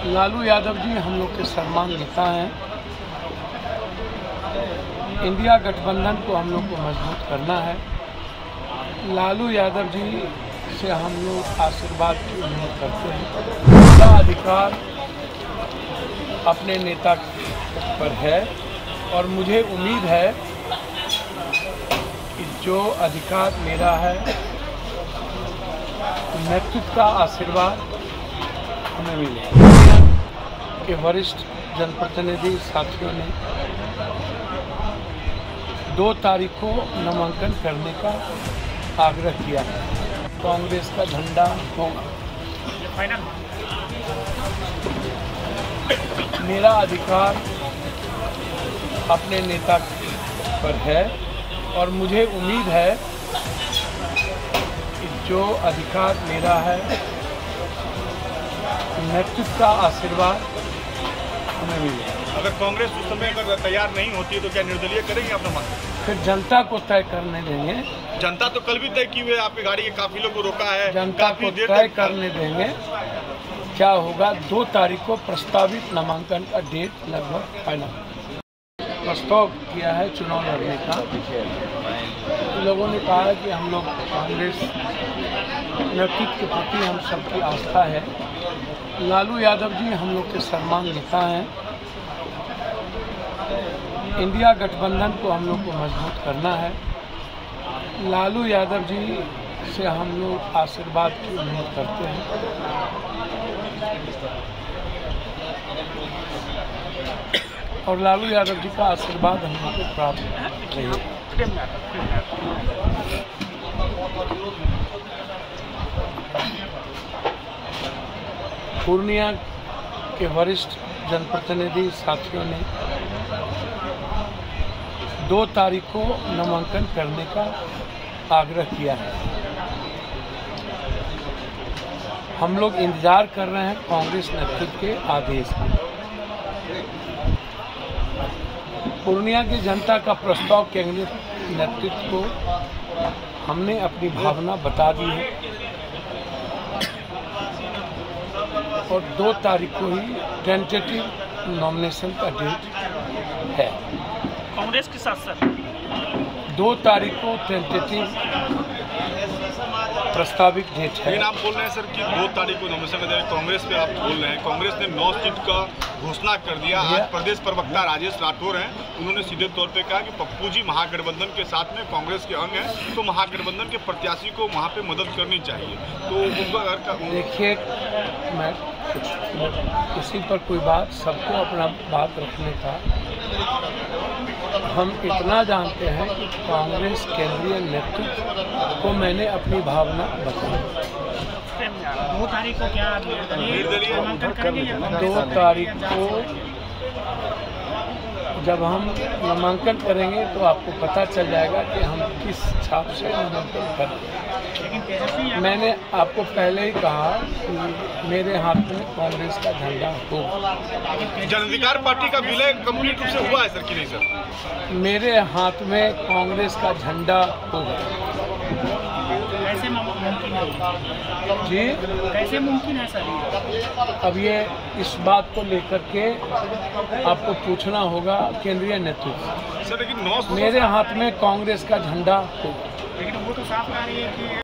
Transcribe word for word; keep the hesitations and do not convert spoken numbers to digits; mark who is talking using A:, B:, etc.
A: लालू यादव जी हम लोग के सम्मान नेता हैं। इंडिया गठबंधन को हम लोग को मजबूत करना है। लालू यादव जी से हम लोग आशीर्वाद की उम्मीद करते हैं। पूरा अधिकार अपने नेता पर है और मुझे उम्मीद है कि जो अधिकार मेरा है, नेतृत्व का आशीर्वाद हमें मिलेगा। के वरिष्ठ जनप्रतिनिधि साथियों ने दो तारीख को नामांकन करने का आग्रह किया है। कांग्रेस का झंडा होगा। मेरा अधिकार अपने नेता पर है और मुझे उम्मीद है कि जो अधिकार मेरा है, नेतृत्व का आशीर्वाद हमें मिलेगा।
B: अगर कांग्रेस उस समय अगर तैयार नहीं होती है तो क्या निर्दलीय करेंगे अपना मांग?
A: फिर जनता को तय करने देंगे।
B: जनता तो कल भी तय की हुई है, आपकी गाड़ी के काफिलों को रोका है।
A: जनता को तय करने देंगे क्या होगा। दो तारीख को प्रस्तावित नामांकन का डेट लगभग फाइनल प्रस्ताव किया है चुनाव लड़ने का। तो लोगों ने कहा है कि हम लोग कांग्रेस नेतृत्व के प्रति हम सबकी आस्था है। लालू यादव जी हम लोग के सम्मान नेता हैं। इंडिया गठबंधन को हम लोग को मजबूत करना है। लालू यादव जी से हम लोग आशीर्वाद की उम्मीद करते हैं और लालू यादव जी का आशीर्वाद हम लोग को प्राप्त रहेगा। पूर्णिया के वरिष्ठ जनप्रतिनिधि साथियों ने दो तारीख को नामांकन करने का आग्रह किया है। हम लोग इंतजार कर रहे हैं कांग्रेस नेतृत्व के आदेश का। पूर्णिया की जनता का प्रस्ताव कांग्रेस नेतृत्व को हमने अपनी भावना बता दी है और दो तारीख को ही टेंटेटिव नॉमिनेशन का डेट है।
C: कांग्रेस के साथ साथ
A: दो तारीख को टेंटेटिव प्रस्तावित डेट है।
B: लेकिन आप बोल रहे हैं सर कि दो तारीख को नॉमिनेशन का कांग्रेस पे आप बोल रहे हैं। कांग्रेस ने नौ सीट का घोषणा कर दिया। आज प्रदेश प्रवक्ता राजेश राठौर हैं, उन्होंने सीधे तौर पे कहा कि पप्पू जी महागठबंधन के साथ में कांग्रेस के अंग हैं, तो महागठबंधन के प्रत्याशी को वहाँ पे मदद करनी चाहिए। तो उनका अगर
A: देखिए, मैं किसी पर कोई बात, सबको अपना बात रखने का। हम इतना जानते हैं कि कांग्रेस केंद्रीय नेतृत्व को मैंने अपनी भावना बताई।
C: दो तारीख को क्या नामांकन करेंगे?
A: दो तारीख को जब हम नामांकन करेंगे तो आपको पता चल जाएगा कि हम किस छाप से नामांकन करेंगे। मैंने आपको पहले ही कहा कि मेरे हाथ में कांग्रेस का झंडा होगा।
B: जन अधिकार पार्टी का विलय कंप्लीट रूप से हुआ है सर कि नहीं सर?
A: मेरे हाथ में कांग्रेस का झंडा होगा।
C: कैसे मुमकिन है
A: जी?
C: कैसे मुमकिन है सर?
A: अब ये इस बात को लेकर के आपको पूछना होगा केंद्रीय नेतृत्व।
B: सर लेकिन नौ
A: मेरे हाथ में कांग्रेस का झंडा होगा।
C: लेकिन वो तो साफ आ रही है कि